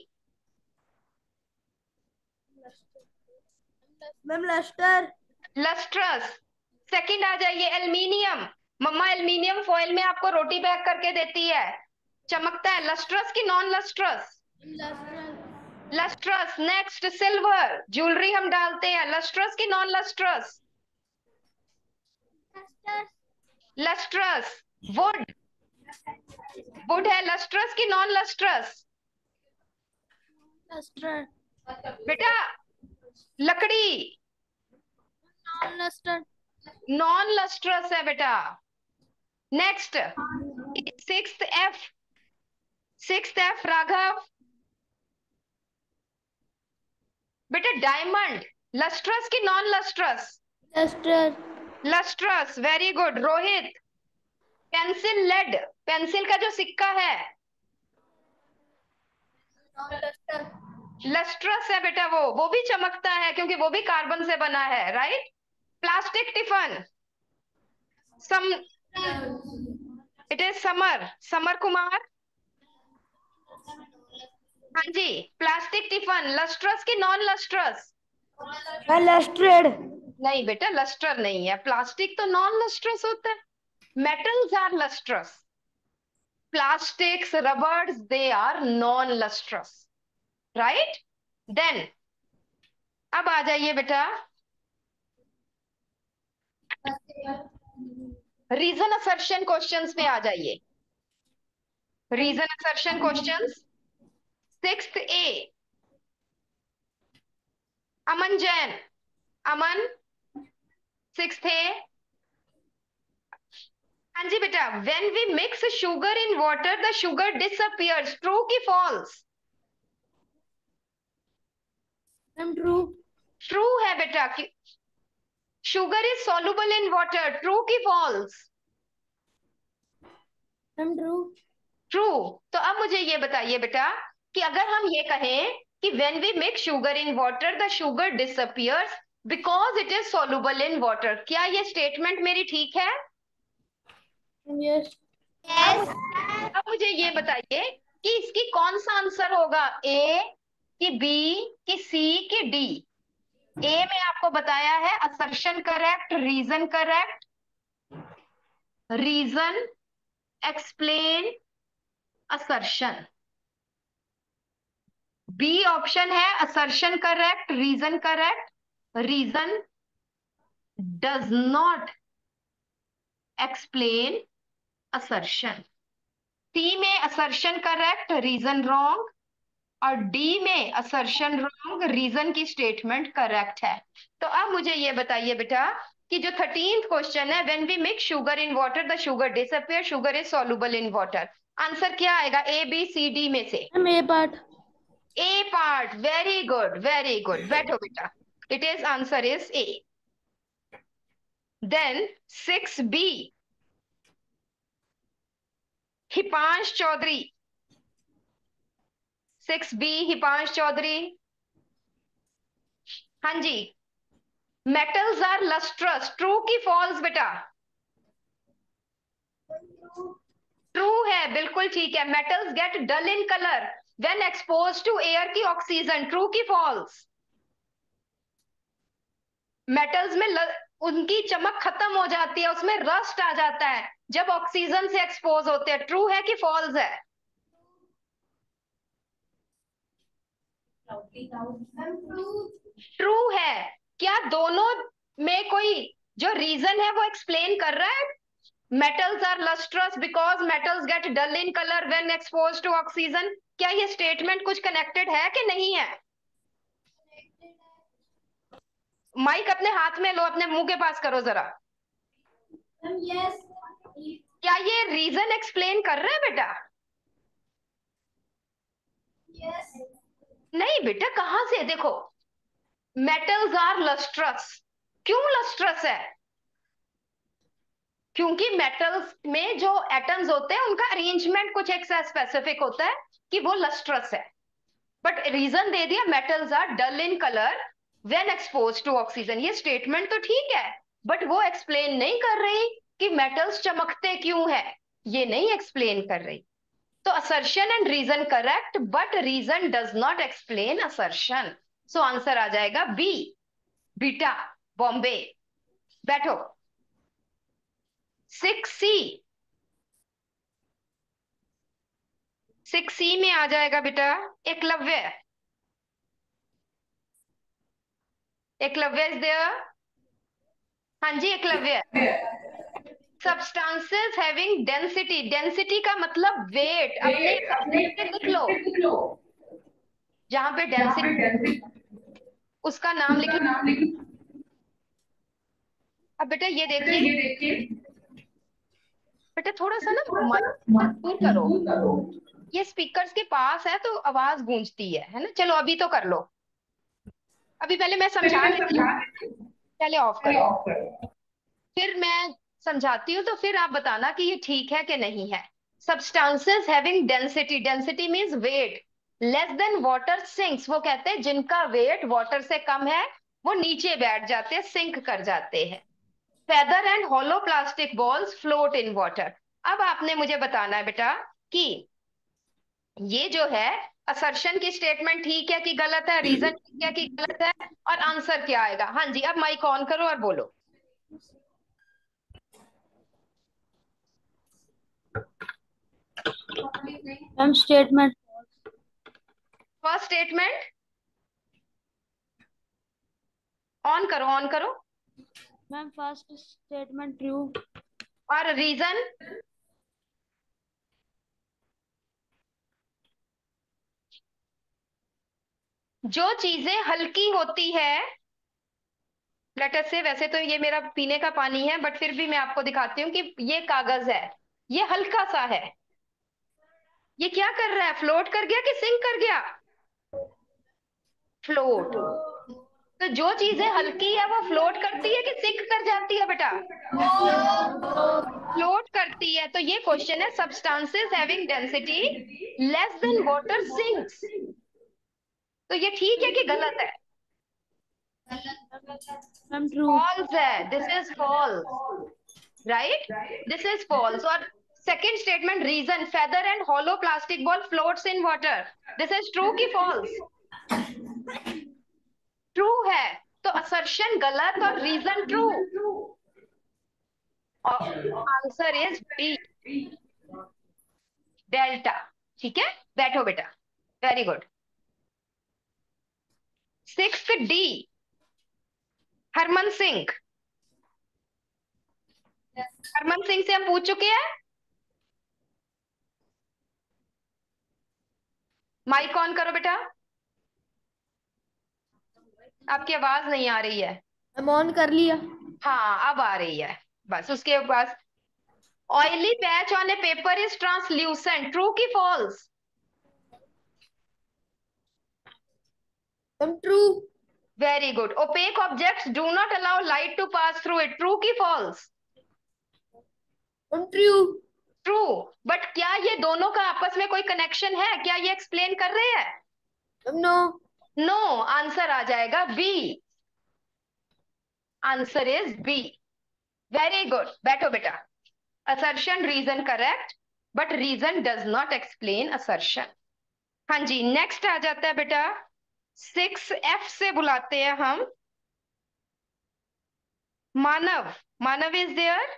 D: Ma'am lustre.
A: Lustrous. Second आ जाइए, एल्यूमिनियम। मम्मा एल्यूमिनियम फॉइल में आपको रोटी पैक करके देती है, चमकता है। लस्ट्रस की non lustrous? Lustrous. Next silver, jewellery हम डालते हैं, लस्ट्रस की non lustrous? Lustrous. Wood, wood है, लस्ट्रस की नॉन लस्ट्रस?
D: लस्टर।
A: बेटा लकड़ी,
D: नॉन लस्टर।
A: नॉन लस्ट्रस है बेटा। Next sixth F, sixth F Raghav. बेटा डायमंड, लस्ट्रस की non lustrous?
D: Lustre.
A: Lustrous, very good. Rohit, pencil lead, pencil का जो सिक्का है, लस्ट्रस है बेटा। वो वो भी चमकता है क्योंकि वो भी कार्बन से बना है, right? Plastic tiffin, some it is Samar, Samar Kumar. हाँ जी, प्लास्टिक टिफन, लस्ट्रस की नॉन लस्ट्रस?
D: लस्ट्रेड।
A: नहीं बेटा, लस्टर नहीं है, प्लास्टिक तो नॉन लस्ट्रस होता है। Metals are lustrous, plastics, rubbers, they are non lustrous, right? Then अब आ जाइए बेटा, रीजन असर्शन क्वेश्चंस पे आ जाइए। Reason assertion questions, sixth A, Aman Jain. Aman, sixth A. हाँ जी बेटा, when we mix sugar in water the sugar disappears, true की फॉल्स?
D: ट्रू।
A: ट्रू है बेटा कि sugar is soluble in water, true की फॉल्स?
D: ट्रू।
A: ट्रू। तो अब मुझे ये बताइए बेटा कि अगर हम ये कहें कि when we mix sugar in water the sugar disappears because it is soluble in water, क्या ये स्टेटमेंट मेरी ठीक है?
D: यस।
A: अब अब मुझे ये बताइए कि इसकी कौन सा आंसर होगा, ए कि बी कि सी कि डी? ए में आपको बताया है assertion correct, reason correct, reason, explain, assertion. B option है assertion correct, reason correct, reason does not explain assertion. C में असर्शन करेक्ट, रीजन रॉन्ग, और डी में असर्शन रॉन्ग, रीजन की स्टेटमेंट करेक्ट है। तो अब मुझे ये बताइए बेटा कि जो थर्टीन्थ क्वेश्चन है, when we mix sugar in water the sugar disappear, sugar is soluble in water, answer क्या आएगा ए बी सी डी में से?
D: Ma'am A part.
A: A part, very good very good, बैठो बेटा। It is answer is A. Then six B, Hipansh Chaudhary. Six B Hipansh Chaudhary. हाँ जी, metals are lustrous, true की false बेटा? ट्रू है, बिल्कुल ठीक है। Metals get dull in colour when expose to air की ऑक्सीजन, ट्रू की फॉल्स? मेटल्स में ल, उनकी चमक खत्म हो जाती है, उसमें रस्ट आ जाता है जब ऑक्सीजन से एक्सपोज होते हैं, ट्रू है कि फॉल्स है? ट्रू है। क्या दोनों में कोई जो रीजन है वो एक्सप्लेन कर रहा है? Metals are lustrous because metals get dull in colour when expose to oxygen. क्या ये स्टेटमेंट कुछ कनेक्टेड है कि नहीं है? माइक अपने हाथ में लो, अपने मुंह के पास करो जरा।
B: यस।
A: क्या ये रीजन एक्सप्लेन कर रहा है बेटा?
B: यस।
A: नहीं बेटा, कहां से? देखो, मेटल्स आर लस्ट्रस। क्यों लस्ट्रस है? क्योंकि मेटल्स में जो एटम्स होते हैं उनका अरेंजमेंट कुछ एक स्पेसिफिक होता है कि वो लस्ट्रस है। बट रीजन दे दिया metals are dull in colour when expose to oxygen. ये स्टेटमेंट तो ठीक है, बट वो एक्सप्लेन नहीं कर रही कि मेटल्स चमकते क्यों है, ये नहीं एक्सप्लेन कर रही। तो assertion and reason correct, but reason does not explain assertion. So answer आ जाएगा बी, बीटा, बॉम्बे। बैठो। सिक्स सी, सिक्स सी में आ जाएगा बेटा एकलव्य। Eklavya is there? हाँ जी Eklavya. Substances having density, density का मतलब वेट, अपने पे लिख लो। जहां पे डेंसिटी उसका नाम लिखिए। अब बेटा ये देखिए, बेटा थोड़ा सा ना माइक दूर करो, ये स्पीकर्स के पास है तो आवाज गूंजती है है ना। चलो अभी तो कर लो, अभी पहले मैं समझा देती हूँ, पहले ऑफ करो, फिर मैं समझाती हूँ तो फिर आप बताना कि ये ठीक है कि नहीं है। Substances having density, density means weight, less than water sinks, वो कहते हैं जिनका वेट वाटर से कम है वो नीचे बैठ जाते हैं, सिंक कर जाते हैं। Feather and hollow plastic balls float in water. अब आपने मुझे बताना है बेटा कि ये जो है असर्शन की स्टेटमेंट ठीक है कि गलत है, रीजन ठीक है कि गलत है, और आंसर क्या आएगा। हाँ जी, अब माइक ऑन करो और बोलो।
D: Ma'am statement
A: first statement on करो, ऑन करो।
D: Ma'am first statement true.
A: और रीजन? जो चीजें हल्की होती है, लेटर से, वैसे तो ये मेरा पीने का पानी है बट फिर भी मैं आपको दिखाती हूँ कि ये कागज है, ये हल्का सा है, ये क्या कर रहा है? फ्लोट कर गया कि सिंक कर गया? फ्लोट। तो जो चीजें हल्की है वो फ्लोट करती है कि सिंक कर जाती है बेटा? फ्लोट करती है। तो ये क्वेश्चन है substances having density less than water sinks. तो ये ठीक है कि गलत है?
D: Ma'am true.
A: फॉल्स है, this is false, right, this is false. और second statement reason, feather and hollow plastic ball floats in water, this is true की फॉल्स? ट्रू है। तो असर्शन गलत और रीजन ट्रू, और आंसर इज बी, डेल्टा। ठीक है, बैठो बेटा, very good. Six D, Harman Singh. Harman Singh से हम पूछ चुके हैं। माइक ऑन करो बेटा, आपकी आवाज नहीं आ रही है।
D: मैम ऑन कर लिया।
A: हाँ अब आ रही है, बस उसके पास oily patch on a paper is translucent, true की false?
B: True.
A: Very good. Opaque objects do not allow light to pass through it, true की फॉल्स?
B: ट्रू।
A: ट्रू। बट क्या ये दोनों का आपस में कोई कनेक्शन है? क्या ये एक्सप्लेन कर रहे हैं?
B: नो।
A: नो। आंसर आ जाएगा B. Answer is B. Very good. बैठो बेटा। Assertion reason correct, but reason does not explain assertion. हाँ जी, नेक्स्ट आ जाता है बेटा सिक्स एफ से बुलाते हैं हम Manav. Manav is there?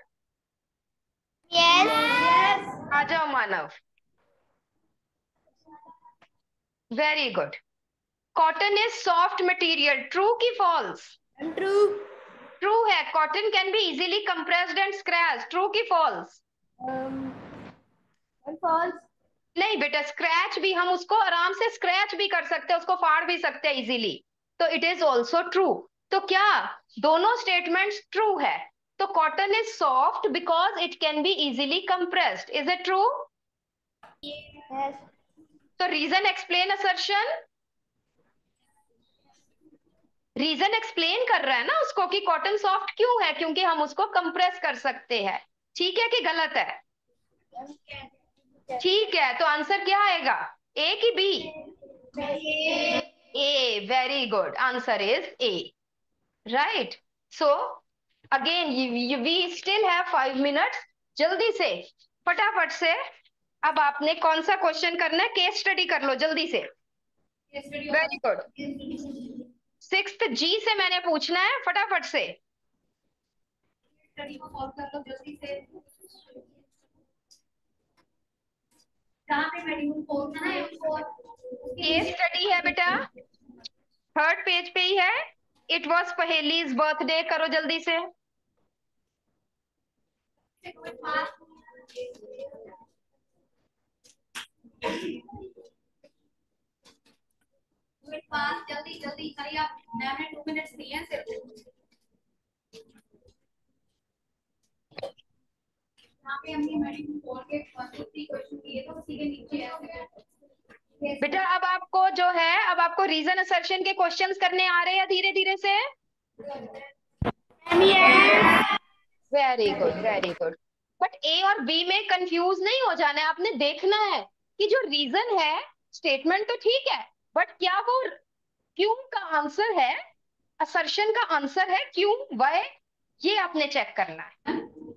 C: Yes.
A: आ जाओ Manav. Very good. Cotton is soft material, true की फॉल्स?
B: ट्रू।
A: ट्रू है। Cotton can be easily compressed and scratch, true की फॉल्स?
B: फॉल्स।
A: नहीं बेटा, स्क्रैच भी हम उसको आराम से स्क्रैच भी कर सकते हैं, उसको फाड़ भी सकते हैं इजीली, तो इट इज ऑल्सो ट्रू। तो क्या दोनों स्टेटमेंट्स ट्रू है? तो cotton is soft because it can be easily compressed, is it true?
C: Yes.
A: तो reason explain assertion. Reason explain कर रहा है ना उसको कि कॉटन सॉफ्ट क्यों है, क्योंकि हम उसको कंप्रेस कर सकते हैं। ठीक है कि गलत है? ठीक है, तो आंसर क्या आएगा, ए की B? A. Very good. Answer is A. Right. So again we still have five minutes. जल्दी से, फटाफट से। अब आपने कौन सा क्वेश्चन करना है? केस स्टडी कर लो जल्दी से। Very good. सिक्स्थ जी से मैंने पूछना है, फटाफट से।
B: स्टडी को सॉल्व कर लो जल्दी से। कहाँ पे मेडिकल कोर्स है ना, फोर
A: केस स्टडी है बेटा, थर्ड पेज पे ही है। इट वॉज पहेलीज बर्थडे, करो जल्दी से।
B: पास जल्दी जल्दी करिए आप, मैम ने टू मिनट्स दिए हैं सिर्फ। यहाँ पे हमने मेडिकल कोर्स के वन टू थ्री क्वेश्चन किए तो उसी के नीचे ऐसे
A: बेटा अब आपको जो है, अब आपको रीजन असर्शन के क्वेश्चंस करने आ रहे हैं धीरे धीरे से। Very good, very good. But A और बी में कंफ्यूज नहीं हो जाना है, आपने देखना है कि जो रीजन है, स्टेटमेंट तो ठीक है, बट क्या वो क्यों का आंसर है, असर्शन का आंसर है क्यों, वह, ये आपने चेक करना है।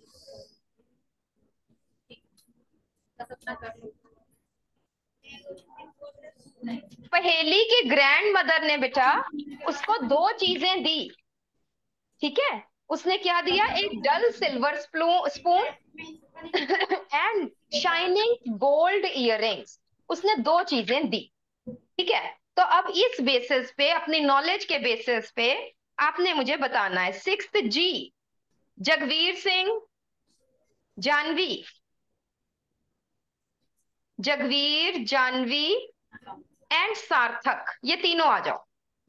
A: पहेली की ग्रैंड मदर ने बेटा उसको दो चीजें दी, ठीक है? उसने क्या दिया? एक dull silver spoon and shining gold earrings, उसने दो चीजें दी, ठीक है? तो अब इस बेसिस पे, अपनी नॉलेज के बेसिस पे आपने मुझे बताना है। Sixth G, Jagveer Singh, Janvi, Jagveer, Janvi and Sarthak, ये तीनों आ जाओ।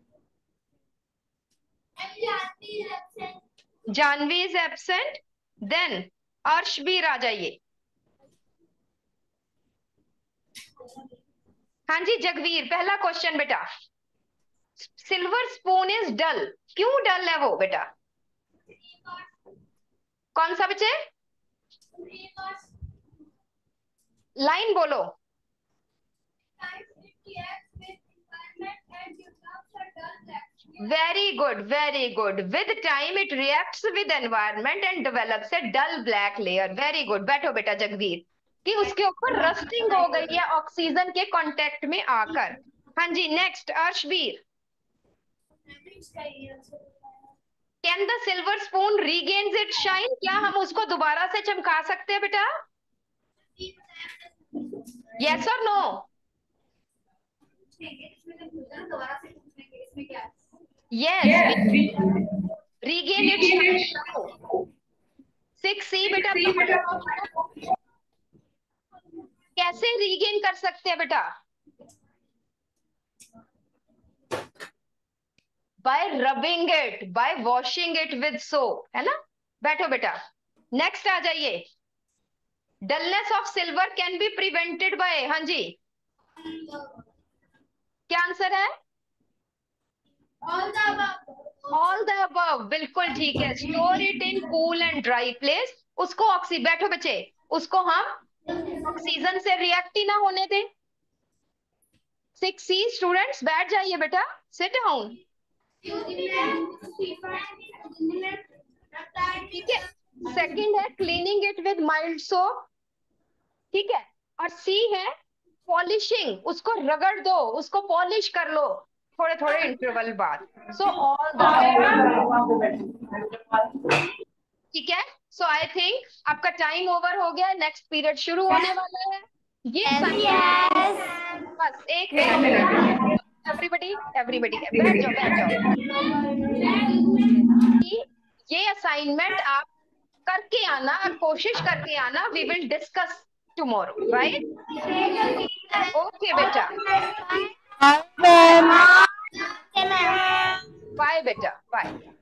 A: जानवी इज एब्सेंट, देन अर्श भी आ जाइए। हाँ जी जगवीर, पहला क्वेश्चन बेटा, सिल्वर स्पून इज डल, क्यों डल है वो बेटा? कौन सा बच्चे? लाइन बोलो। Very good, very good. With time it reacts with environment and develops a dull black layer. Very good. बैठो बेटा जगवीर, कि उसके ऊपर रस्टिंग हो गई है ऑक्सीजन के कांटेक्ट में आकर। हाँ जी next Arshveer, can the silver spoon regains its shine, क्या हम उसको दोबारा से चमका सकते हैं बेटा? यस और no? Yes, regain its. Six C बेटा, कैसे रीगेन कर सकते हैं बेटा? By rubbing it, by washing it with soap, है ना? बैठो बेटा, नेक्स्ट आ जाइए। Dullness of silver can be prevented by, हाँ जी क्या आंसर है?
B: All the above.
A: All the above, बिल्कुल ठीक है। Store it in cool and dry place, उसको ऑक्सी बैठो बच्चे, उसको हम ऑक्सीजन से रिएक्ट ही ना होने दें। सिक्स सी स्टूडेंट्स बैठ जाइए बेटा, सिट डाउन। ठीक है, सेकंड है cleaning it with mild soap, ठीक है, और सी है पॉलिशिंग, उसको रगड़ दो, उसको पॉलिश कर लो थोड़े थोड़े इंटरवल बाद। सो ऑल द, ठीक है। सो आई थिंक आपका टाइम ओवर हो गया, नेक्स्ट पीरियड शुरू होने वाला है। ये assignment- बस एक मिनट, एवरीबडी एवरीबडी बैठ जाओ बैठ जाओ। ये असाइनमेंट आप करके आना, कोशिश करके आना, we will discuss tomorrow, right? Okay बेटा, बाय बेटा, बाय।